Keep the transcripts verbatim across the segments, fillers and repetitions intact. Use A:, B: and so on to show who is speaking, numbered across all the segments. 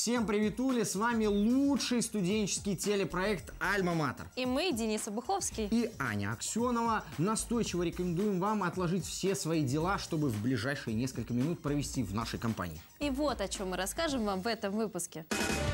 A: Всем приветули, с вами лучший студенческий телепроект «Альма-Матер».
B: И мы, Денис Обуховский
A: и Аня Аксенова, настойчиво рекомендуем вам отложить все свои дела, чтобы в ближайшие несколько минут провести в нашей компании.
B: И вот о чем мы расскажем вам в этом выпуске.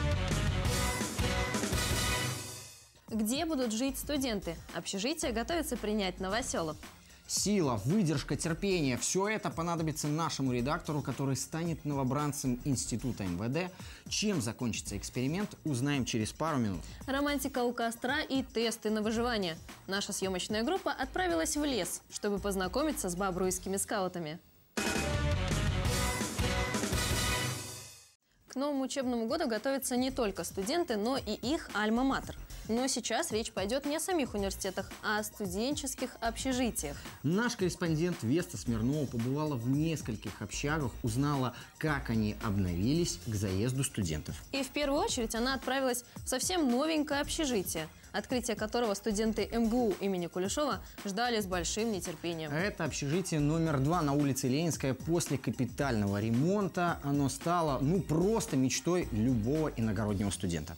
B: Где будут жить студенты? Общежитие готовится принять новоселов.
A: Сила, выдержка, терпение – все это понадобится нашему редактору, который станет новобранцем Института эм вэ дэ. Чем закончится эксперимент, узнаем через пару минут.
B: Романтика у костра и тесты на выживание. Наша съемочная группа отправилась в лес, чтобы познакомиться с бобруйскими скаутами. К новому учебному году готовятся не только студенты, но и их альма-матер. Но сейчас речь пойдет не о самих университетах, а о студенческих общежитиях.
A: Наш корреспондент Веста Смирнова побывала в нескольких общагах, узнала, как они обновились к заезду студентов.
B: И в первую очередь она отправилась в совсем новенькое общежитие, открытие которого студенты эм гэ у имени Кулешова ждали с большим нетерпением.
A: Это общежитие номер два на улице Ленинская. После капитального ремонта оно стало, ну, просто мечтой любого иногороднего студента.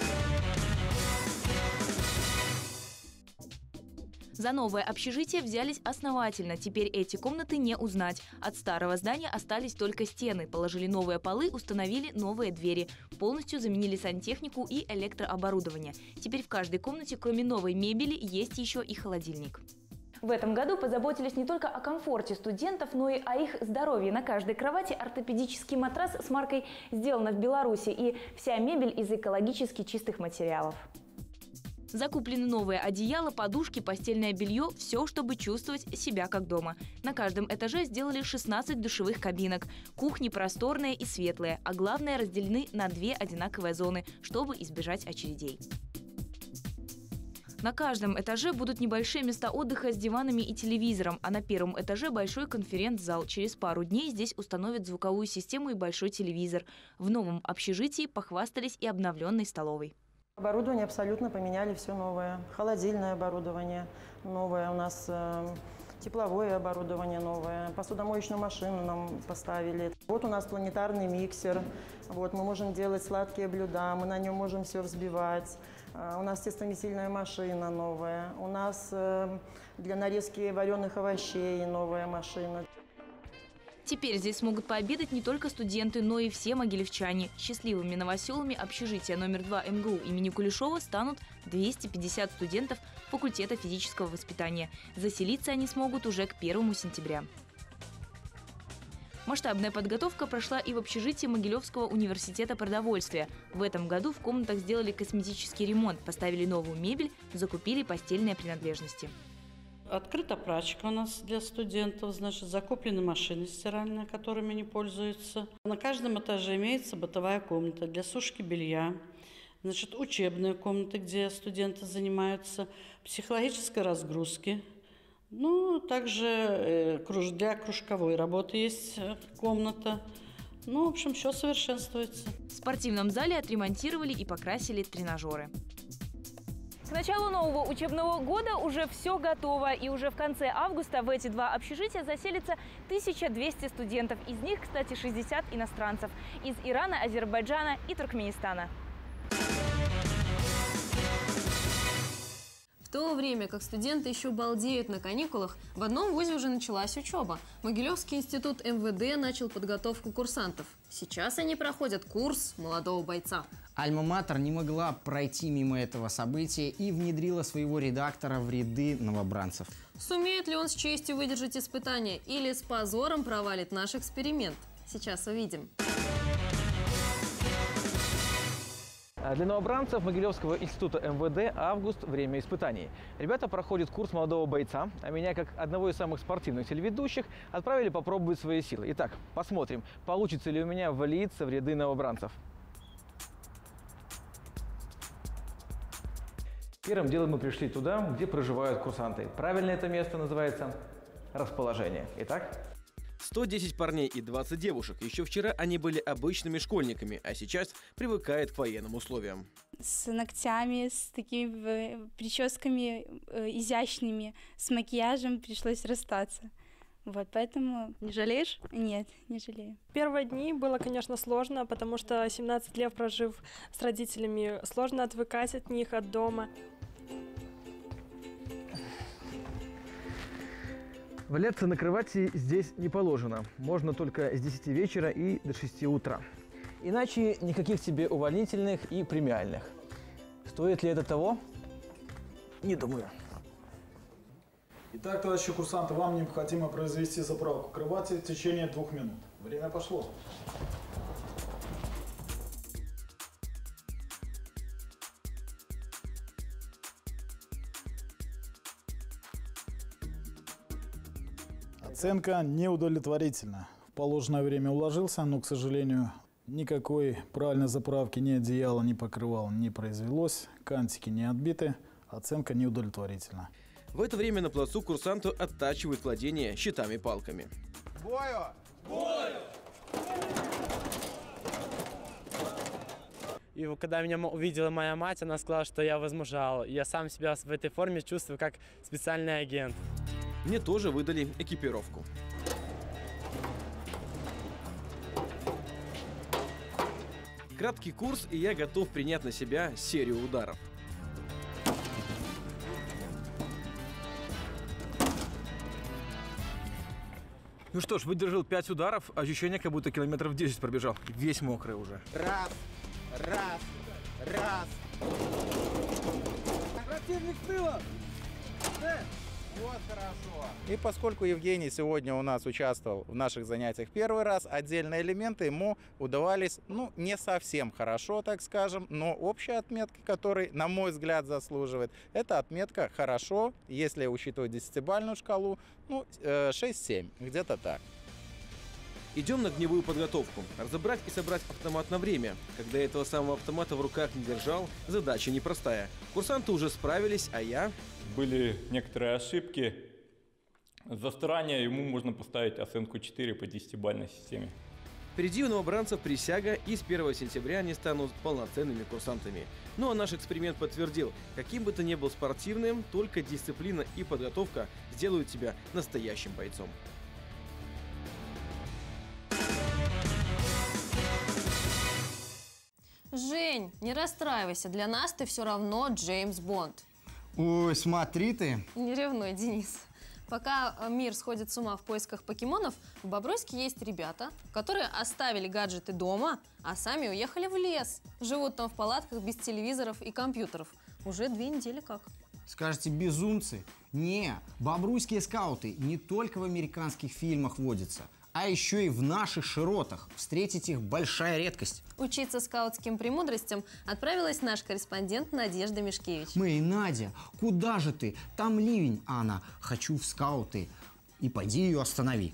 C: За новое общежитие взялись основательно. Теперь эти комнаты не узнать. От старого здания остались только стены. Положили новые полы, установили новые двери. Полностью заменили сантехнику и электрооборудование. Теперь в каждой комнате, кроме новой мебели, есть еще и холодильник.
D: В этом году позаботились не только о комфорте студентов, но и о их здоровье. На каждой кровати ортопедический матрас с маркой «Сделано в Беларуси» и вся мебель из экологически чистых материалов.
C: Закуплены новые одеяла, подушки, постельное белье – все, чтобы чувствовать себя как дома. На каждом этаже сделали шестнадцать душевых кабинок. Кухни просторные и светлые, а главное – разделены на две одинаковые зоны, чтобы избежать очередей. На каждом этаже будут небольшие места отдыха с диванами и телевизором, а на первом этаже большой конференц-зал. Через пару дней здесь установят звуковую систему и большой телевизор. В новом общежитии похвастались и обновленной столовой.
E: Оборудование абсолютно поменяли, все новое. Холодильное оборудование новое у нас, э, тепловое оборудование новое, посудомоечную машину нам поставили. Вот у нас планетарный миксер, вот, мы можем делать сладкие блюда, мы на нем можем все взбивать. Э, у нас тестомесильная машина новая, у нас э, для нарезки вареных овощей новая машина.
C: Теперь здесь смогут пообедать не только студенты, но и все могилевчане. Счастливыми новоселами общежития номер два эм гэ у имени Кулешова станут двести пятьдесят студентов факультета физического воспитания. Заселиться они смогут уже к первому сентября. Масштабная подготовка прошла и в общежитии Могилевского университета продовольствия. В этом году в комнатах сделали косметический ремонт, поставили новую мебель, закупили постельные принадлежности.
F: Открыта прачка у нас для студентов, значит, закуплены машины стиральные, которыми они пользуются. На каждом этаже имеется бытовая комната для сушки белья, значит, учебные комнаты, где студенты занимаются, психологической разгрузки. Ну, также для кружковой работы есть комната. Ну, в общем, все совершенствуется.
C: В спортивном зале отремонтировали и покрасили тренажеры.
D: К началу нового учебного года уже все готово, и уже в конце августа в эти два общежития заселится тысяча двести студентов. Из них, кстати, шестьдесят иностранцев – из Ирана, Азербайджана и Туркменистана.
B: В то время как студенты еще балдеют на каникулах, в одном вузе уже началась учеба. Могилевский институт эм вэ дэ начал подготовку курсантов. Сейчас они проходят курс молодого бойца.
A: Альма-Матер не могла пройти мимо этого события и внедрила своего редактора в ряды новобранцев.
B: Сумеет ли он с честью выдержать испытания или с позором провалит наш эксперимент? Сейчас увидим.
G: Для новобранцев Могилевского института эм вэ дэ август – время испытаний. Ребята проходят курс молодого бойца, а меня, как одного из самых спортивных телеведущих, отправили попробовать свои силы. Итак, посмотрим, получится ли у меня влиться в ряды новобранцев. Первым делом мы пришли туда, где проживают курсанты. Правильно это место называется расположение. Итак,
H: сто десять парней и двадцать девушек. Еще вчера они были обычными школьниками, а сейчас привыкают к военным условиям.
I: С ногтями, с такими прическами э, изящными, с макияжем пришлось расстаться. Вот, поэтому...
D: Не жалеешь?
I: Нет, не жалею.
J: Первые дни было, конечно, сложно, потому что семнадцать лет прожив с родителями, сложно отвыкать от них, от дома.
G: Валяться на кровати здесь не положено. Можно только с десяти вечера и до шести утра. Иначе никаких тебе увольнительных и премиальных. Стоит ли это того? Не думаю.
K: Итак, товарищи курсанты, вам необходимо произвести заправку кровати в течение двух минут. Время пошло. Оценка неудовлетворительна. В положенное время уложился, но, к сожалению, никакой правильной заправки, ни одеяла, ни покрывала не произвелось. Кантики не отбиты. Оценка неудовлетворительна.
H: В это время на плацу курсанту оттачивают владение щитами и палками.
L: Бою! Бою! И когда меня увидела моя мать, она сказала, что я возмужал. Я сам себя в этой форме чувствую как специальный агент.
H: Мне тоже выдали экипировку. Краткий курс, и я готов принять на себя серию ударов.
G: Ну что ж, выдержал пять ударов, ощущение, как будто километров десять пробежал. Весь мокрый уже.
L: Раз, раз, раз.
K: Противник с тыла!
L: Вот хорошо. И поскольку Евгений сегодня у нас участвовал в наших занятиях первый раз, отдельные элементы ему удавались, ну, не совсем хорошо, так скажем, но общая отметка, которой, на мой взгляд, заслуживает, это отметка «хорошо», если учитывать десятибалльную шкалу, ну, шесть-семь, где-то так.
H: Идем на огневую подготовку. Разобрать и собрать автомат на время. Когда я этого самого автомата в руках не держал, задача непростая. Курсанты уже справились, а я...
M: Были некоторые ошибки. За старание ему можно поставить оценку четыре по десятибалльной системе.
H: Впереди у новобранцев присяга, и с первого сентября они станут полноценными курсантами. Ну а наш эксперимент подтвердил, каким бы ты ни был спортивным, только дисциплина и подготовка сделают тебя настоящим бойцом.
B: Жень, не расстраивайся, для нас ты все равно Джеймс Бонд.
A: Ой, смотри ты.
B: Не ревнуй, Денис. Пока мир сходит с ума в поисках покемонов, в Бобруйске есть ребята, которые оставили гаджеты дома, а сами уехали в лес. Живут там в палатках без телевизоров и компьютеров. Уже две недели как.
A: Скажете, безумцы? Не, бобруйские скауты не только в американских фильмах водятся, а еще и в наших широтах. Встретить их большая редкость.
B: Учиться скаутским премудростям отправилась наш корреспондент Надежда Мишкевич.
A: Мэй, Надя, куда же ты? Там ливень, а она «хочу в скауты». И пойди ее останови.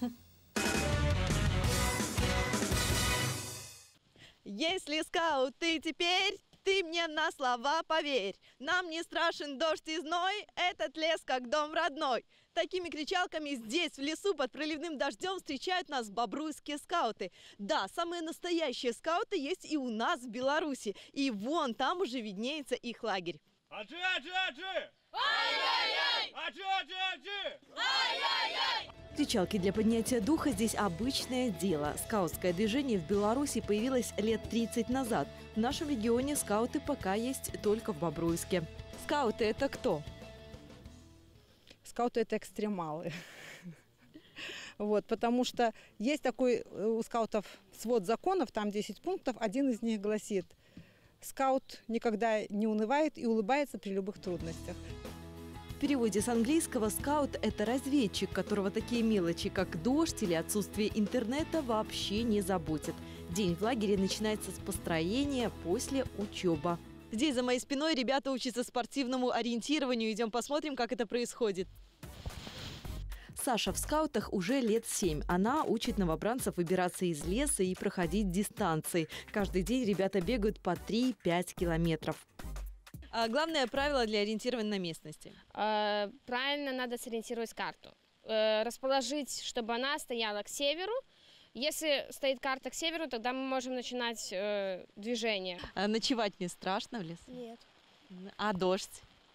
N: Если скаут ты теперь, ты мне на слова поверь. Нам не страшен дождь и зной, этот лес как дом родной. Такими кричалками здесь, в лесу, под проливным дождем встречают нас бобруйские скауты. Да, самые настоящие скауты есть и у нас в Беларуси. И вон там уже виднеется их лагерь.
O: Аджи, аджи, аджи! Ай-яй-яй! Аджи, аджи, аджи! Ай-яй-яй!
P: Кричалки для поднятия духа здесь обычное дело. Скаутское движение в Беларуси появилось лет тридцать назад. В нашем регионе скауты пока есть только в Бобруйске. Скауты – это кто?
Q: Скауты – это экстремалы. Вот, потому что есть такой у скаутов свод законов, там десять пунктов, один из них гласит: скаут никогда не унывает и улыбается при любых трудностях.
P: В переводе с английского скаут – это разведчик, которого такие мелочи, как дождь или отсутствие интернета, вообще не заботят. День в лагере начинается с построения, после учеба.
N: Здесь за моей спиной ребята учатся спортивному ориентированию. Идем посмотрим, как это происходит.
P: Саша в скаутах уже лет семь. Она учит новобранцев выбираться из леса и проходить дистанции. Каждый день ребята бегают по три-пять километров.
N: А главное правило для ориентирования на местности?
R: Э, правильно надо сориентировать карту. Э, расположить, чтобы она стояла к северу. Если стоит карта к северу, тогда мы можем начинать э, движение.
N: А ночевать не страшно в лесу?
R: Нет.
N: А дождь?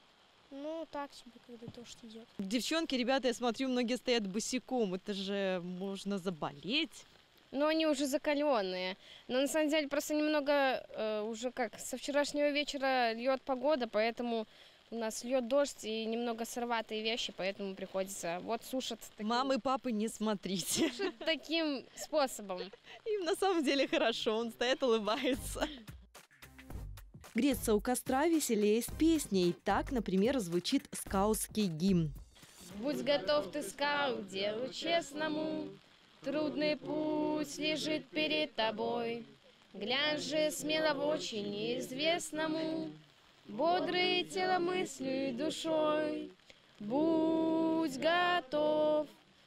I: Ну, так себе, когда дождь идет.
P: Девчонки, ребята, я смотрю, многие стоят босиком. Это же можно заболеть.
R: Ну, они уже закаленные. Но на самом деле просто немного э, уже как со вчерашнего вечера льет погода, поэтому у нас льет дождь и немного сорватые вещи, поэтому приходится вот сушат. Таким,
P: Мамы, папы, не смотрите.
R: Сушат таким способом.
P: Им на самом деле хорошо, он стоит, улыбается. Греться у костра веселее с песней. Так, например, звучит скаутский гимн.
R: Будь готов ты, скаут, делу честному, трудный путь лежит перед тобой. Глянь же смело в очи неизвестному, бодрый телом, мыслью и душой. Будь готов,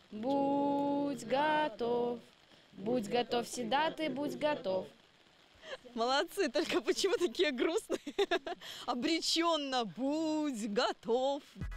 R: будь готов, будь готов всегда ты, будь готов.
P: Молодцы, только почему такие грустные? Обреченно, будь готов.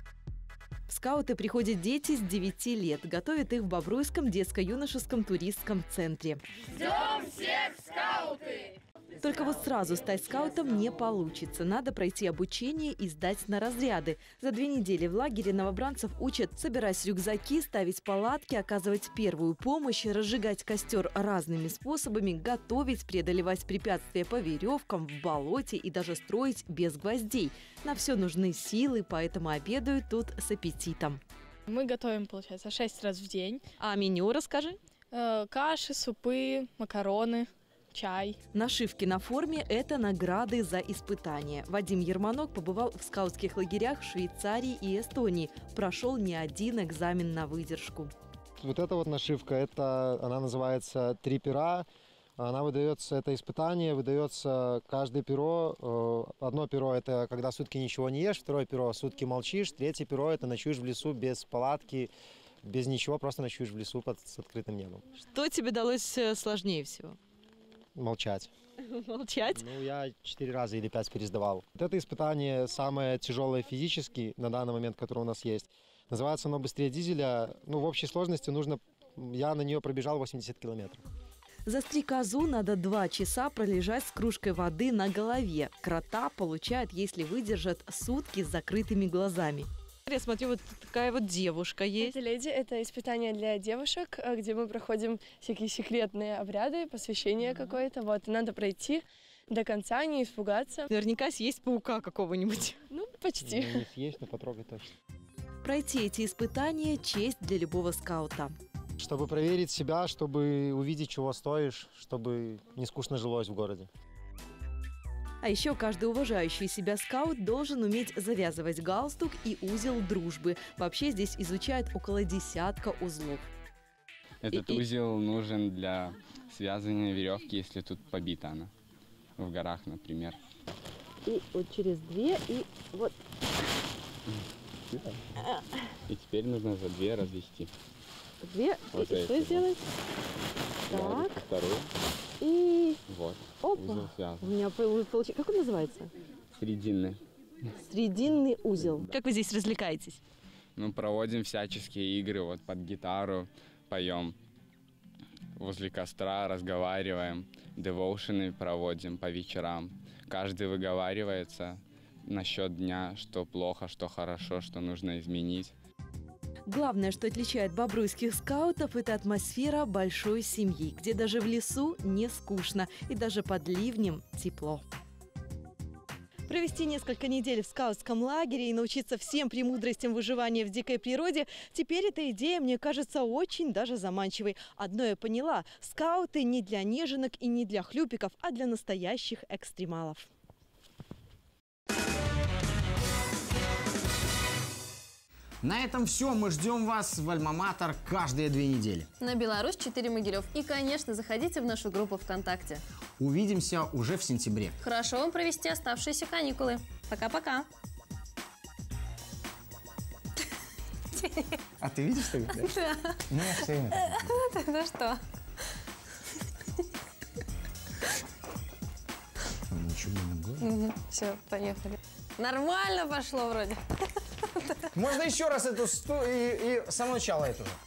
P: В скауты приходят дети с девяти лет. Готовят их в Бобруйском детско-юношеском туристском центре.
O: Ждем всех, скауты!
P: Только вот сразу стать скаутом не получится. Надо пройти обучение и сдать на разряды. За две недели в лагере новобранцев учат собирать рюкзаки, ставить палатки, оказывать первую помощь, разжигать костер разными способами, готовить, преодолевать препятствия по веревкам, в болоте и даже строить без гвоздей. На все нужны силы, поэтому обедают тут с аппетитом.
J: Мы готовим, получается, шесть раз в день.
P: А меню расскажи.
J: Э, каши, супы, макароны. Чай.
P: Нашивки на форме – это награды за испытания. Вадим Ерманок побывал в скаутских лагерях в Швейцарии и Эстонии. Прошел не один экзамен на выдержку.
S: Вот эта вот нашивка, это, она называется «Три пера». Она выдается, это испытание, выдается каждое перо. Одно перо – это когда сутки ничего не ешь, второе перо – сутки молчишь, третье перо – это ночуешь в лесу без палатки, без ничего, просто ночуешь в лесу под с открытым небом.
P: Что тебе далось сложнее всего?
S: Молчать.
P: Молчать?
S: Ну, я четыре раза или пять пересдавал. Вот это испытание самое тяжелое физически на данный момент, которое у нас есть. Называется оно «Быстрее дизеля». Ну, в общей сложности нужно... Я на нее пробежал восемьдесят километров.
P: За стрекозу надо два часа пролежать с кружкой воды на голове. Крота получают, если выдержат сутки с закрытыми глазами. Я смотрю, вот такая вот девушка есть.
J: Это леди, это испытание для девушек, где мы проходим всякие секретные обряды, посвящение mm-hmm. какое-то. Вот, надо пройти до конца, не испугаться.
P: Наверняка съесть паука какого-нибудь.
J: Ну, почти.
S: Ну, не съесть, но потрогать точно.
P: Пройти эти испытания – честь для любого скаута.
S: Чтобы проверить себя, чтобы увидеть, чего стоишь, чтобы не скучно жилось в городе.
P: А еще каждый уважающий себя скаут должен уметь завязывать галстук и узел дружбы. Вообще здесь изучают около десятка узлов.
T: Этот и, узел и... нужен для связывания веревки, если тут побита она. В горах, например.
P: И вот через две, и вот.
T: И теперь нужно за две развести.
P: Две, вот и что сделать? Так.
T: Вторую.
P: И
T: вот.
P: Опа. У меня получилось. Как он называется?
T: Срединный.
P: Срединный узел. Как вы здесь развлекаетесь?
T: Ну, проводим всяческие игры. Вот под гитару поем. Возле костра разговариваем. Девоушены проводим по вечерам. Каждый выговаривается насчет дня, что плохо, что хорошо, что нужно изменить.
P: Главное, что отличает бобруйских скаутов, это атмосфера большой семьи, где даже в лесу не скучно и даже под ливнем тепло. Провести несколько недель в скаутском лагере и научиться всем премудростям выживания в дикой природе – теперь эта идея, мне кажется, очень даже заманчивой. Одно я поняла – скауты не для неженок и не для хлюпиков, а для настоящих экстремалов.
A: На этом все. Мы ждем вас в Альма-Матер каждые две недели.
B: На Беларусь четыре Могилев. И, конечно, заходите в нашу группу ВКонтакте.
A: Увидимся уже в сентябре.
B: Хорошо вам провести оставшиеся каникулы. Пока-пока.
A: А ты видишь, что ли?
B: Да.
A: Ну, я все время.
B: Ну что?
A: Ничего не могу.
B: Все, поехали. Нормально пошло вроде.
A: Можно еще раз эту сту и, и с самого начала эту же.